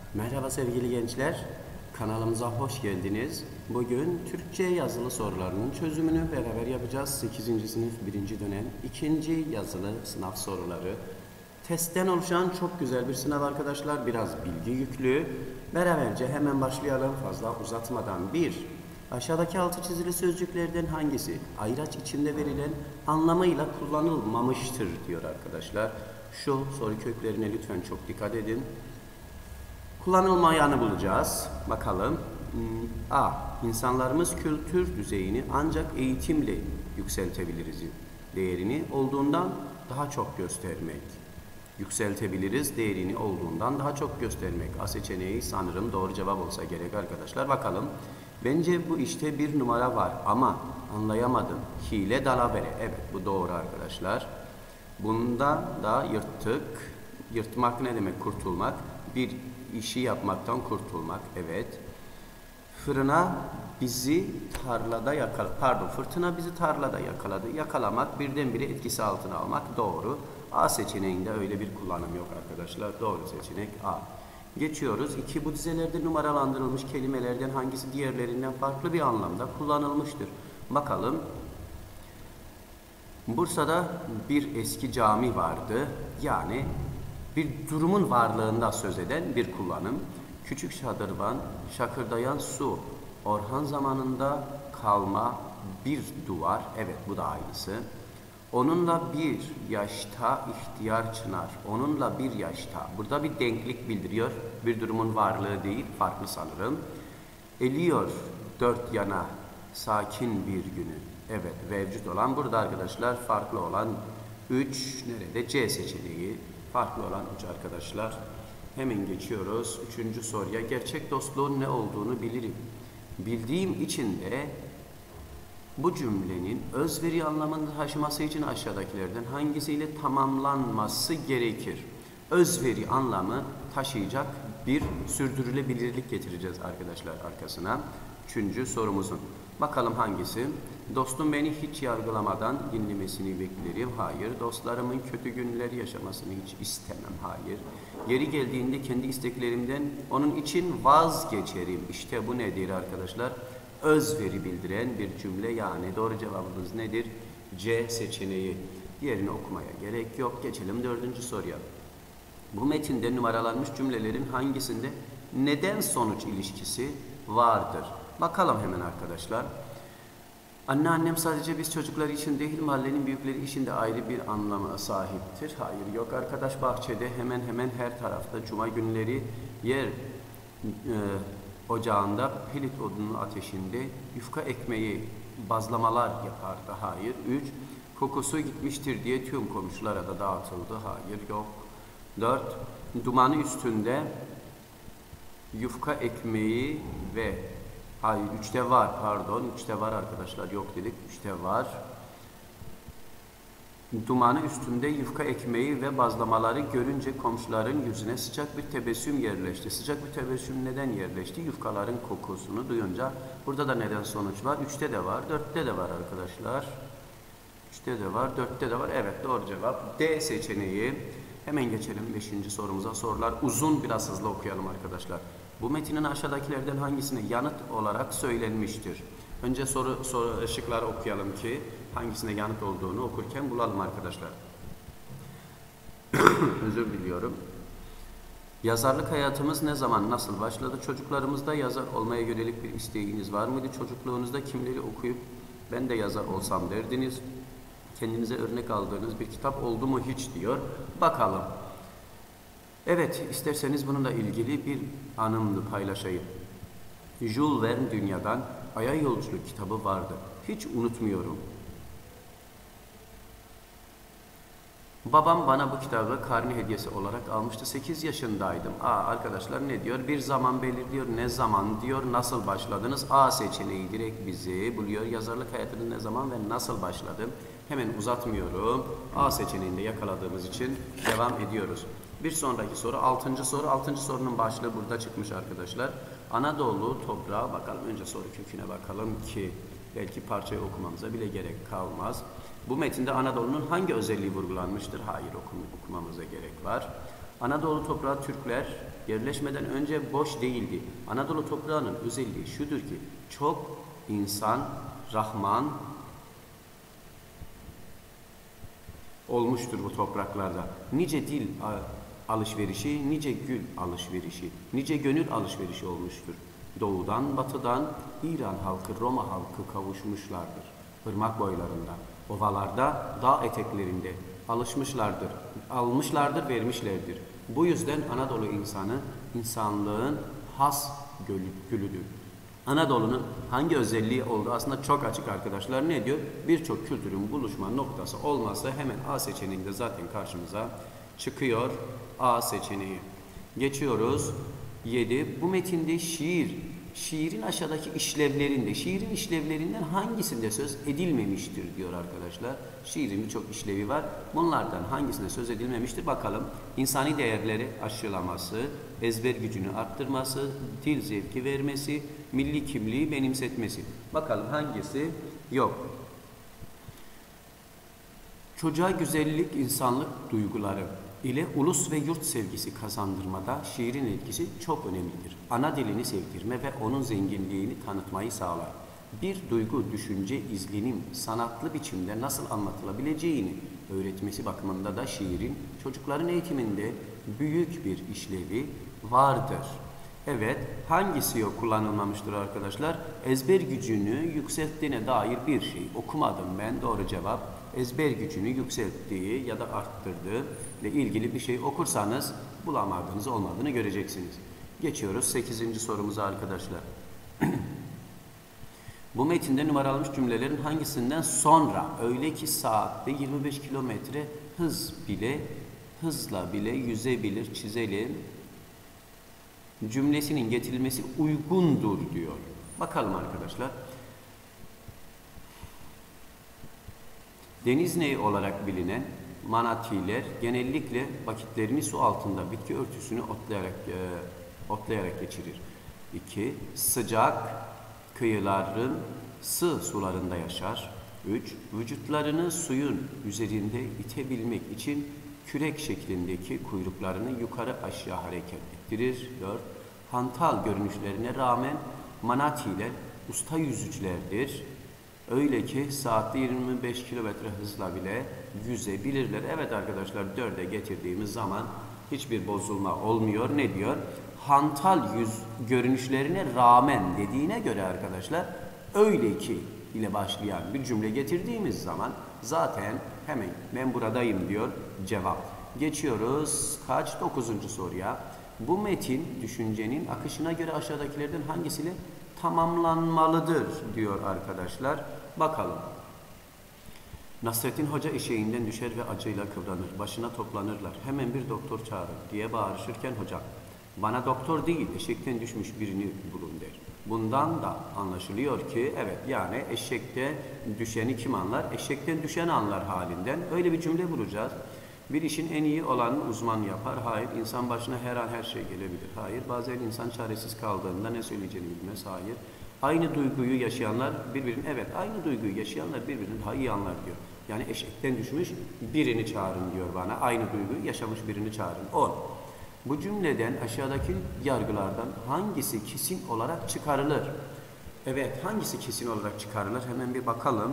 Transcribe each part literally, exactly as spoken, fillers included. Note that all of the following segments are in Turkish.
Merhaba sevgili gençler, kanalımıza hoş geldiniz. Bugün Türkçe yazılı sorularının çözümünü beraber yapacağız. sekizinci sınıf birinci dönem ikinci yazılı sınav soruları. Testten oluşan çok güzel bir sınav arkadaşlar, biraz bilgi yüklü. Beraberce hemen başlayalım fazla uzatmadan. bir. Aşağıdaki altı çizili sözcüklerden hangisi ayraç içinde verilen anlamıyla kullanılmamıştır diyor arkadaşlar. Şu soru köklerine lütfen çok dikkat edin. Kullanılmayanı bulacağız. Bakalım. A. İnsanlarımız kültür düzeyini ancak eğitimle yükseltebiliriz. Değerini olduğundan daha çok göstermek. Yükseltebiliriz değerini olduğundan daha çok göstermek. A seçeneği sanırım doğru cevap olsa gerek arkadaşlar. Bakalım. Bence bu işte bir numara var ama anlayamadım. Hile dalavere. Evet, bu doğru arkadaşlar. Bunda da yırttık. Yırtmak ne demek? Kurtulmak. Bir işi yapmaktan kurtulmak. Evet. Fırına bizi tarlada yakaladı. Pardon, fırtına bizi tarlada yakaladı. Yakalamak, birdenbire etkisi altına almak. Doğru. A seçeneğinde öyle bir kullanım yok arkadaşlar. Doğru seçenek A. Geçiyoruz. iki. Bu dizelerde numaralandırılmış kelimelerden hangisi diğerlerinden farklı bir anlamda kullanılmıştır? Bakalım. Bursa'da bir eski cami vardı. Yani bir durumun varlığında söz eden bir kullanım. Küçük şadırvan, şakırdayan su, Orhan zamanında kalma bir duvar. Evet, bu da aynısı. Onunla bir yaşta ihtiyar çınar. Onunla bir yaşta. Burada bir denklik bildiriyor. Bir durumun varlığı değil, farklı sanırım. Eliyor dört yana sakin bir günü. Evet, mevcut olan burada arkadaşlar, farklı olan üç nerede? C seçeneği. Farklı olan üç arkadaşlar. Hemen geçiyoruz. Üçüncü soruya. Gerçek dostluğun ne olduğunu bilirim. Bildiğim için de bu cümlenin özveri anlamını taşıması için aşağıdakilerden hangisiyle tamamlanması gerekir? Özveri anlamı taşıyacak bir sürdürülebilirlik getireceğiz arkadaşlar arkasına. Üçüncü sorumuzun. Bakalım hangisi? Dostum beni hiç yargılamadan dinlemesini beklerim. Hayır. Dostlarımın kötü günler yaşamasını hiç istemem. Hayır. Yeri geldiğinde kendi isteklerimden onun için vazgeçerim. İşte bu nedir arkadaşlar? Özveri bildiren bir cümle, yani doğru cevabımız nedir? C seçeneği. Diğerini okumaya gerek yok. Geçelim dördüncü soruya. Bu metinde numaralanmış cümlelerin hangisinde neden sonuç ilişkisi vardır? Bakalım hemen arkadaşlar. Anneannem sadece biz çocuklar için değil, mahallenin büyükleri için de ayrı bir anlama sahiptir. Hayır, yok arkadaş, bahçede hemen hemen her tarafta cuma günleri yer e, ocağında pilit odunun ateşinde yufka ekmeği bazlamalar yapardı. Hayır. Üç. Kokusu gitmiştir diye tüm komşulara da dağıtıldı. Hayır, yok. Dört. Dumanı üstünde yufka ekmeği ve hayır, üçte var, pardon, üçte var arkadaşlar, yok dedik, üçte var. Dumanı üstünde yufka ekmeği ve bazlamaları görünce komşuların yüzüne sıcak bir tebessüm yerleşti. Sıcak bir tebessüm neden yerleşti? Yufkaların kokusunu duyunca. Burada da neden sonuç var? Üçte de var, dörtte de var arkadaşlar. Üçte de var, dörtte de var. Evet, doğru cevap D seçeneği. Hemen geçelim beşinci sorumuza. Sorular uzun, biraz hızlı okuyalım arkadaşlar. Bu metinin aşağıdakilerden hangisine yanıt olarak söylenmiştir? Önce soru, soru şıkları okuyalım ki hangisine yanıt olduğunu okurken bulalım arkadaşlar. Özür diliyorum. Yazarlık hayatımız ne zaman, nasıl başladı? Çocuklarımızda yazar olmaya yönelik bir isteğiniz var mıydı? Çocukluğunuzda kimleri okuyup ben de yazar olsam derdiniz? Kendinize örnek aldığınız bir kitap oldu mu hiç diyor. Bakalım. Evet, isterseniz bununla ilgili bir anımı paylaşayım. Jules Verne dünyadan Ay'a Yolculuk kitabı vardı. Hiç unutmuyorum. Babam bana bu kitabı karne hediyesi olarak almıştı. sekiz yaşındaydım. Aa, arkadaşlar ne diyor? Bir zaman belirliyor. Ne zaman diyor? Nasıl başladınız? A seçeneği direkt bizi buluyor. Yazarlık hayatınız ne zaman ve nasıl başladı? Hemen uzatmıyorum. A seçeneğinde yakaladığımız için devam ediyoruz. Bir sonraki soru, altıncı soru. Altıncı sorunun başlığı burada çıkmış arkadaşlar. Anadolu toprağı, bakalım önce soru köküne bakalım ki belki parçayı okumamıza bile gerek kalmaz. Bu metinde Anadolu'nun hangi özelliği vurgulanmıştır? Hayır, okum, okumamıza gerek var. Anadolu toprağı Türkler Yerleşmeden önce boş değildi. Anadolu toprağının özelliği şudur ki çok insan, Rahman olmuştur bu topraklarda. Nice dil alışverişi, nice gül alışverişi, nice gönül alışverişi olmuştur. Doğudan, batıdan İran halkı, Roma halkı kavuşmuşlardır. Irmak boylarında, ovalarda, dağ eteklerinde alışmışlardır, almışlardır, vermişlerdir. Bu yüzden Anadolu insanı insanlığın has gülüdür. Anadolu'nun hangi özelliği olduğu aslında çok açık arkadaşlar. Ne diyor? Birçok kültürün buluşma noktası olmazsa hemen A seçeneğinde zaten karşımıza çıkıyor. A seçeneği. Geçiyoruz. yedi. Bu metinde şiir, şiirin aşağıdaki işlevlerinde, şiirin işlevlerinden hangisinde söz edilmemiştir diyor arkadaşlar. Şiirin birçok işlevi var. Bunlardan hangisinde söz edilmemiştir bakalım. İnsani değerleri aşılaması, ezber gücünü arttırması, dil zevki vermesi, milli kimliği benimsetmesi. Bakalım hangisi yok. Çocuğa güzellik, insanlık duyguları ile ulus ve yurt sevgisi kazandırmada şiirin etkisi çok önemlidir. Ana dilini sevdirme ve onun zenginliğini tanıtmayı sağlar. Bir duygu, düşünce, izlenim, sanatlı biçimde nasıl anlatılabileceğini öğretmesi bakımında da şiirin çocukların eğitiminde büyük bir işlevi vardır. Evet, hangisi yok kullanılmamıştır arkadaşlar? Ezber gücünü yükselttiğine dair bir şey okumadım ben. Doğru cevap ezber gücünü yükselttiği ya da arttırdığı ile ilgili bir şey okursanız bulamadığınız olmadığını göreceksiniz. Geçiyoruz sekizinci sorumuza arkadaşlar. Bu metinde numaralamış cümlelerin hangisinden sonra öyle ki saatte yirmi beş kilometre hız bile hızla bile yüzebilir, çizelim cümlesinin getirilmesi uygundur diyor. Bakalım arkadaşlar. Deniz neyi olarak bilinen manatiler genellikle vakitlerini su altında bitki örtüsünü otlayarak e, otlayarak geçirir. iki. Sıcak kıyıların sığ sularında yaşar. üç. Vücutlarını suyun üzerinde itebilmek için kürek şeklindeki kuyruklarını yukarı aşağı hareket ettirir. dört. Hantal görünüşlerine rağmen manatiler usta yüzücülerdir. Öyle ki saatte yirmi beş kilometre hızla bile yüzebilirler. Evet arkadaşlar dörde getirdiğimiz zaman hiçbir bozulma olmuyor. Ne diyor? Hantal yüz görünüşlerine rağmen dediğine göre arkadaşlar öyle ki ile başlayan bir cümle getirdiğimiz zaman zaten hemen ben buradayım diyor cevap. Geçiyoruz kaç? Dokuzuncu soruya. Bu metin düşüncenin akışına göre aşağıdakilerden hangisiyle tamamlanmalıdır diyor arkadaşlar. Bakalım. Nasrettin Hoca eşeğinden düşer ve acıyla kıvranır. Başına toplanırlar. Hemen bir doktor çağırır diye bağırışırken hocam bana doktor değil eşekten düşmüş birini bulun der. Bundan da anlaşılıyor ki evet yani eşekte düşeni kim anlar? Eşekten düşen anlar halinden. Öyle bir cümle bulacağız. Bir işin en iyi olanı uzman yapar. Hayır. İnsan başına her an her şey gelebilir. Hayır. Bazen insan çaresiz kaldığında ne söyleyeceğini bilmez. Hayır. Aynı duyguyu yaşayanlar birbirini, evet aynı duyguyu yaşayanlar birbirini daha iyi anlar diyor. Yani eşekten düşmüş birini çağırın diyor bana. Aynı duyguyu yaşamış birini çağırın. on. Bu cümleden aşağıdaki yargılardan hangisi kesin olarak çıkarılır? Evet. Hangisi kesin olarak çıkarılır? Hemen bir bakalım.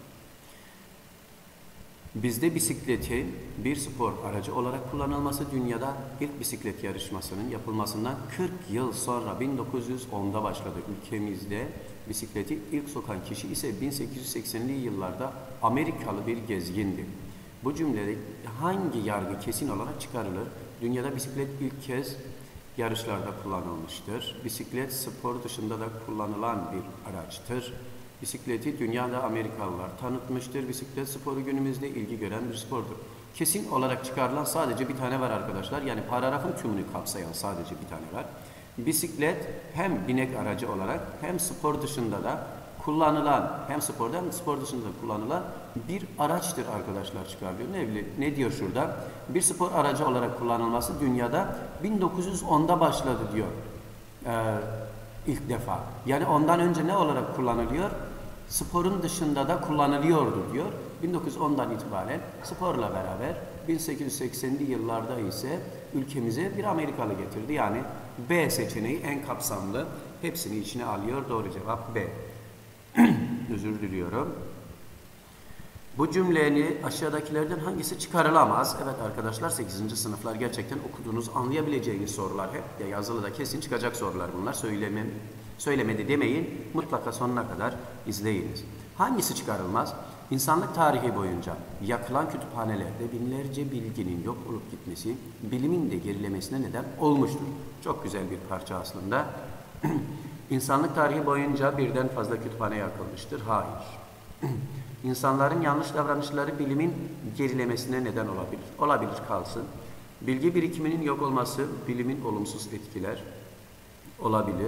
Bizde bisikletin bir spor aracı olarak kullanılması dünyada ilk bisiklet yarışmasının yapılmasından kırk yıl sonra bin dokuz yüz onda başladı. Ülkemizde bisikleti ilk sokan kişi ise bin sekiz yüz seksenli yıllarda Amerikalı bir gezgindi. Bu cümlede hangi yargı kesin olarak çıkarılır? Dünyada bisiklet ilk kez yarışlarda kullanılmıştır. Bisiklet spor dışında da kullanılan bir araçtır. Bisikleti dünyada Amerikalılar tanıtmıştır. Bisiklet sporu günümüzde ilgi gören bir spordur. Kesin olarak çıkarılan sadece bir tane var arkadaşlar. Yani paragrafın tümünü kapsayan sadece bir tane var. Bisiklet hem binek aracı olarak hem spor dışında da kullanılan, hem sporda hem spor dışında kullanılan bir araçtır arkadaşlar çıkarılıyor. Ne, ne diyor şurada? Bir spor aracı olarak kullanılması dünyada bin dokuz yüz onda başladı diyor. Ee, ilk defa. Yani ondan önce ne olarak kullanılıyor? Sporun dışında da kullanılıyordu diyor. bin dokuz yüz ondan itibaren sporla beraber bin sekiz yüz seksenli yıllarda ise ülkemize bir Amerikalı getirdi. Yani B seçeneği en kapsamlı. Hepsini içine alıyor. Doğru cevap B. Özür diliyorum. Bu cümleyi aşağıdakilerden hangisi çıkarılamaz? Evet arkadaşlar, sekizinci sınıflar gerçekten okuduğunuz, anlayabileceğiniz sorular hep. Ya yazılıda kesin çıkacak sorular bunlar. Söylemem, söylemedi demeyin. Mutlaka sonuna kadar izleyiniz. Hangisi çıkarılmaz? İnsanlık tarihi boyunca yakılan kütüphanelerde binlerce bilginin yok olup gitmesi, bilimin de gerilemesine neden olmuştur. Çok güzel bir parça aslında. İnsanlık tarihi boyunca birden fazla kütüphane yakılmıştır. Hayır. İnsanların yanlış davranışları bilimin gerilemesine neden olabilir. Olabilir, kalsın. Bilgi birikiminin yok olması bilimin olumsuz etkiler. Olabilir.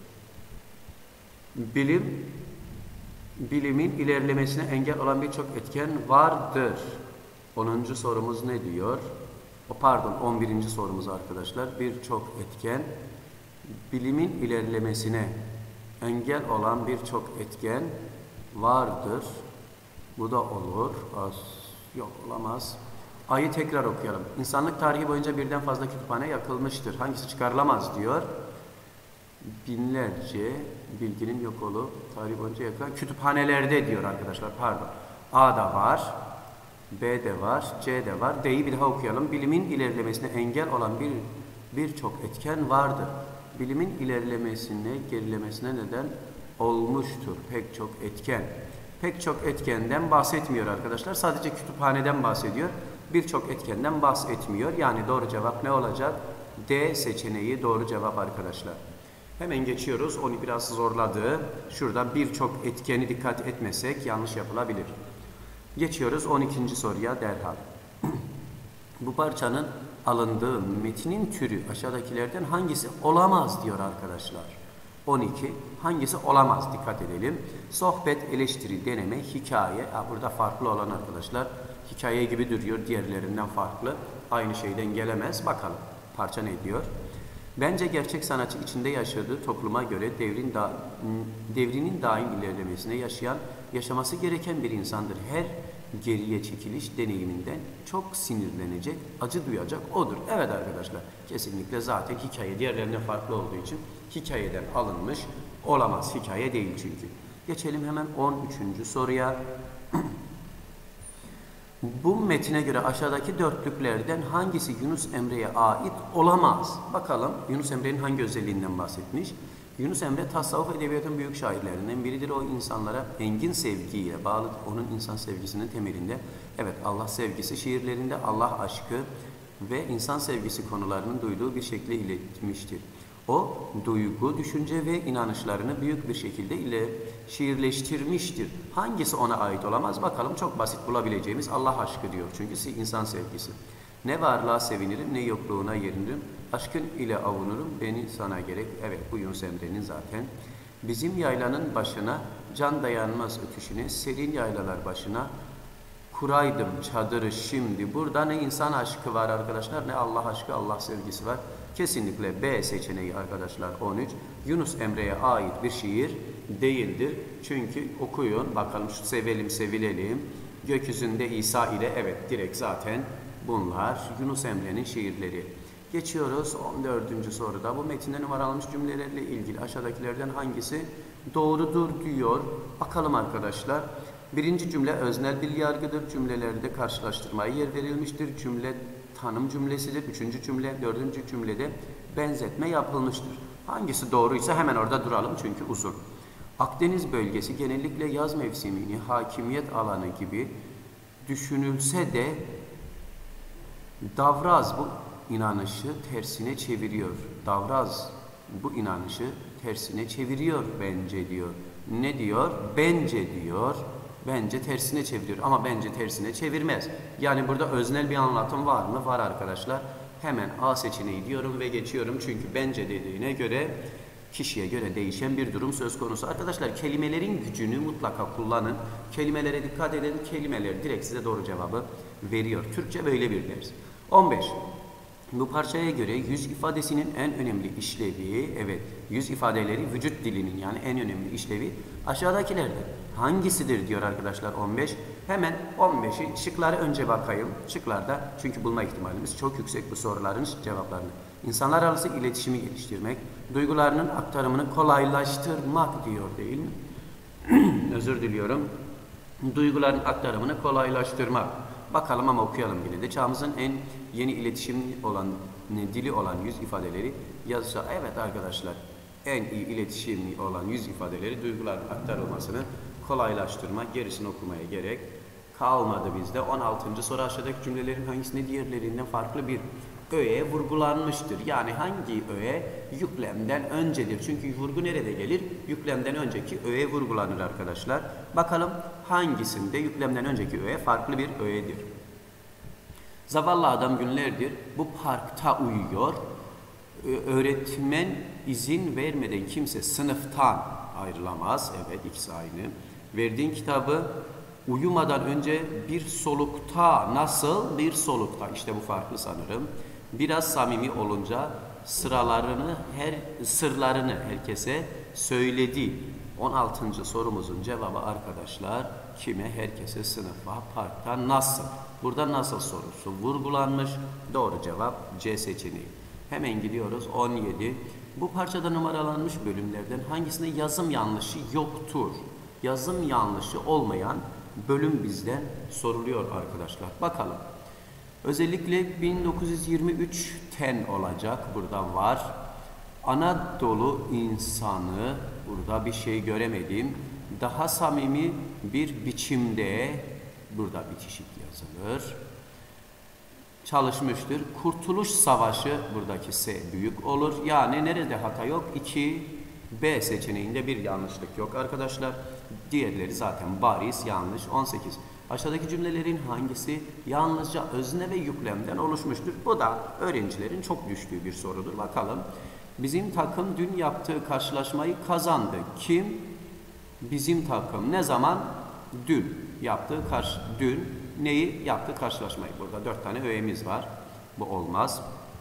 Bilim, bilimin ilerlemesine engel olan birçok etken vardır. onuncu sorumuz ne diyor? O pardon, on birinci sorumuz arkadaşlar. Birçok etken, bilimin ilerlemesine engel olan birçok etken vardır. Bu da olur. Az, yok olamaz. A'yı tekrar okuyalım. İnsanlık tarihi boyunca birden fazla kütüphane yakılmıştır. Hangisi çıkarılamaz diyor. Binlerce bilginin yok olup tarih boyunca yakılan kütüphanelerde diyor arkadaşlar. Pardon. A'da var. B'de var. C'de var. D'yi bir daha okuyalım. Bilimin ilerlemesine engel olan bir birçok etken vardır. Bilimin ilerlemesine, gerilemesine neden olmuştur. Pek çok etken. Pek çok etkenden bahsetmiyor arkadaşlar. Sadece kütüphaneden bahsediyor. Birçok etkenden bahsetmiyor. Yani doğru cevap ne olacak? D seçeneği doğru cevap arkadaşlar. Hemen geçiyoruz. Onu biraz zorladı. Şurada birçok etkeni dikkat etmesek yanlış yapılabilir. Geçiyoruz on ikinci soruya derhal. Bu parçanın alındığı metnin türü aşağıdakilerden hangisi olamaz diyor arkadaşlar. on iki. Hangisi olamaz? Dikkat edelim. Sohbet, eleştiri, deneme, hikaye. Ha, burada farklı olan arkadaşlar. Hikaye gibi duruyor. Diğerlerinden farklı. Aynı şeyden gelemez. Bakalım. Parça ne diyor? Bence gerçek sanatçı içinde yaşadığı topluma göre devrin da, devrinin daim ilerlemesine yaşayan, yaşaması gereken bir insandır. Her geriye çekiliş deneyiminden çok sinirlenecek, acı duyacak odur. Evet arkadaşlar, kesinlikle zaten hikaye diğerlerinden farklı olduğu için hikayeden alınmış olamaz. Hikaye değil çünkü. Geçelim hemen on üçüncü soruya. Bu metine göre aşağıdaki dörtlüklerden hangisi Yunus Emre'ye ait olamaz? Bakalım Yunus Emre'nin hangi özelliğinden bahsetmiş? Yunus Emre tasavvuf edebiyatın büyük şairlerinden biridir. O insanlara engin sevgiyle bağlı, onun insan sevgisinin temelinde. Evet, Allah sevgisi şiirlerinde Allah aşkı ve insan sevgisi konularının duyduğu bir şekilde iletmiştir. O duygu, düşünce ve inanışlarını büyük bir şekilde ile şiirleştirmiştir. Hangisi ona ait olamaz? Bakalım, çok basit bulabileceğimiz Allah aşkı diyor. Çünkü insan sevgisi. Ne varlığa sevinirim, ne yokluğuna yerinirim. Aşkın ile avunurum, beni sana gerek. Evet, bu Yunus Emre'nin zaten. Bizim yaylanın başına, can dayanmaz ötüşüne, serin yaylalar başına kuraydım çadırı şimdi. Burada ne insan aşkı var arkadaşlar, ne Allah aşkı, Allah sevgisi var. Kesinlikle B seçeneği arkadaşlar on üç. Yunus Emre'ye ait bir şiir değildir. Çünkü okuyun bakalım, şu sevelim sevilelim. Gökyüzünde İsa ile, evet direkt zaten bunlar Yunus Emre'nin şiirleri. Geçiyoruz on dördüncü soruda. Bu metinde numaralanmış cümlelerle ilgili aşağıdakilerden hangisi doğrudur diyor. Bakalım arkadaşlar. Birinci cümle öznel dil yargıdır. Cümlelerde karşılaştırmaya yer verilmiştir. Cümle tanım cümlesidir. Üçüncü cümle, dördüncü cümlede benzetme yapılmıştır. Hangisi doğruysa hemen orada duralım çünkü uzun. Akdeniz bölgesi genellikle yaz mevsimini hakimiyet alanı gibi düşünülse de Davraz bu inanışı tersine çeviriyor. Davraz bu inanışı tersine çeviriyor bence diyor. Ne diyor? Bence diyor. Bence tersine çeviriyor ama bence tersine çevirmez. Yani burada öznel bir anlatım var mı? Var arkadaşlar. Hemen A seçeneği diyorum ve geçiyorum. Çünkü bence dediğine göre kişiye göre değişen bir durum söz konusu. Arkadaşlar kelimelerin gücünü mutlaka kullanın. Kelimelere dikkat edin. Kelimeler direkt size doğru cevabı veriyor. Türkçe böyle bir ders. on beş. Bu parçaya göre yüz ifadesinin en önemli işlevi, evet yüz ifadeleri vücut dilinin yani en önemli işlevi aşağıdakilerden hangisidir diyor arkadaşlar on beş. Hemen on beşi şıkları önce bakayım. Şıklarda çünkü bulma ihtimalimiz çok yüksek bu soruların cevaplarını. İnsanlar arası iletişimi geliştirmek, duygularının aktarımını kolaylaştırmak diyor değil mi? Özür diliyorum. Duyguların aktarımını kolaylaştırmak. Bakalım ama okuyalım yine de. Çağımızın en yeni iletişim olan, dili olan yüz ifadeleri yazışa. Evet arkadaşlar, en iyi iletişim olan yüz ifadeleri duyguların aktarılmasını kolaylaştırmak. Gerisini okumaya gerek kalmadı bizde. on altıncı soru aşağıdaki cümlelerin hangisinde diğerlerinden farklı bir öğe vurgulanmıştır? Yani hangi öğe yüklemden öncedir? Çünkü vurgu nerede gelir? Yüklemden önceki öğe vurgulanır arkadaşlar. Bakalım hangisinde yüklemden önceki öğe farklı bir öğedir? Zavallı adam günlerdir bu parkta uyuyor. Öğretmen izin vermeden kimse sınıftan ayrılamaz. Evet, ikisi aynı. Verdiğin kitabı uyumadan önce bir solukta, nasıl bir solukta? İşte bu farklı sanırım. Biraz samimi olunca sıralarını, her sırlarını herkese söyledi. on altıncı sorumuzun cevabı arkadaşlar kime? Herkese, sınıfa, parkta, nasıl? Burada nasıl sorusu vurgulanmış. Doğru cevap C seçeneği. Hemen gidiyoruz on yedi. Bu parçada numaralanmış bölümlerden hangisinde yazım yanlışı yoktur? Yazım yanlışı olmayan bölüm bizden soruluyor arkadaşlar. Bakalım. Özellikle bin dokuz yüz yirmi üçten olacak. Burada var. Anadolu insanı, burada bir şey göremedim. Daha samimi bir biçimde, burada bitişik yazılır. Çalışmıştır. Kurtuluş Savaşı, buradaki S büyük olur. Yani nerede hata yok? iki B seçeneğinde bir yanlışlık yok arkadaşlar. Diğerleri zaten bariz yanlış. on sekiz. Aşağıdaki cümlelerin hangisi yalnızca özne ve yüklemden oluşmuştur? Bu da öğrencilerin çok düştüğü bir sorudur. Bakalım. Bizim takım dün yaptığı karşılaşmayı kazandı. Kim? Bizim takım. Ne zaman? Dün yaptığı karşı dün neyi yaptı? Karşılaşmayı. Burada dört tane öğemiz var. Bu olmaz.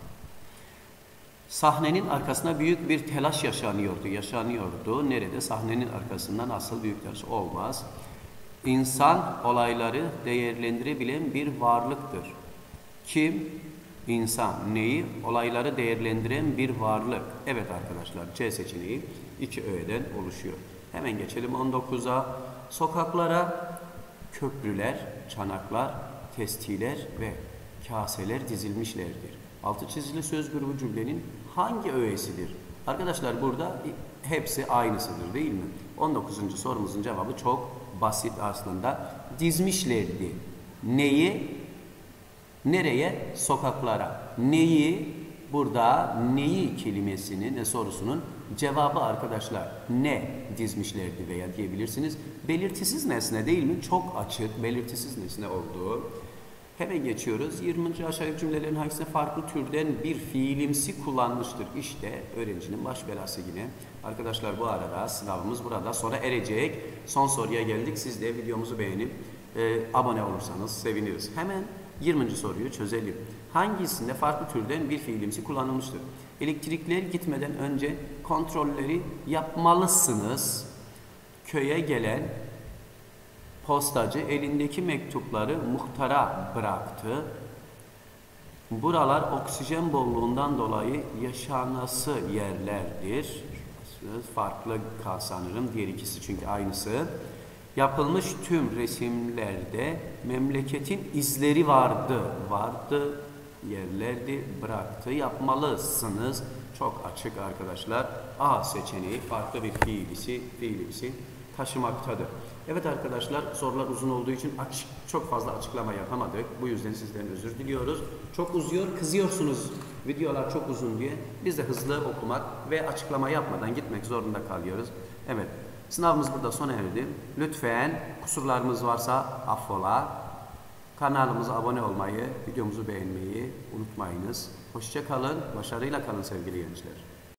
Sahnenin arkasında büyük bir telaş yaşanıyordu. Yaşanıyordu. Nerede? Sahnenin arkasında nasıl büyük telaş? Olmaz. İnsan olayları değerlendirebilen bir varlıktır. Kim? İnsan. Neyi? Olayları değerlendiren bir varlık. Evet arkadaşlar, C seçeneği iki öğeden oluşuyor. Hemen geçelim on dokuza. Sokaklara köprüler, çanaklar, testiler ve kaseler dizilmişlerdir. Altı çizili söz grubu cümlenin hangi öğesidir? Arkadaşlar burada hepsi aynısıdır değil mi? on dokuzuncu sorumuzun cevabı çok basit aslında. Dizmişlerdi. Neyi? Nereye? Sokaklara. Neyi? Burada neyi kelimesinin ne sorusunun cevabı arkadaşlar ne dizmişlerdi veya diyebilirsiniz. Belirtisiz nesne değil mi? Çok açık belirtisiz nesne olduğu. Hemen geçiyoruz. yirminci aşağıdaki cümlelerin hangisinde farklı türden bir fiilimsi kullanmıştır? İşte öğrencinin baş belası yine. Arkadaşlar bu arada sınavımız burada sona erecek. Son soruya geldik. Siz de videomuzu beğenip e, abone olursanız seviniriz. Hemen yirminci soruyu çözelim. Hangisinde farklı türden bir fiilimsi kullanılmıştır? Elektrikler gitmeden önce kontrolleri yapmalısınız. Köye gelen postacı elindeki mektupları muhtara bıraktı. Buralar oksijen bolluğundan dolayı yaşanası yerlerdir. Farklı sanırım. Diğer ikisi çünkü aynısı. Yapılmış tüm resimlerde memleketin izleri vardı. Vardı yerlerdi, bıraktı. Yapmalısınız. Çok açık arkadaşlar. A seçeneği farklı bir fiilisi, fiilisi taşımaktadır. Evet arkadaşlar, sorular uzun olduğu için açık, çok fazla açıklama yapamadık. Bu yüzden sizden özür diliyoruz. Çok uzuyor, kızıyorsunuz videolar çok uzun diye. Biz de hızlı okumak ve açıklama yapmadan gitmek zorunda kalıyoruz. Evet, sınavımız burada sona erdi. Lütfen kusurlarımız varsa affola. Kanalımıza abone olmayı, videomuzu beğenmeyi unutmayınız. Hoşça kalın, başarıyla kalın sevgili gençler.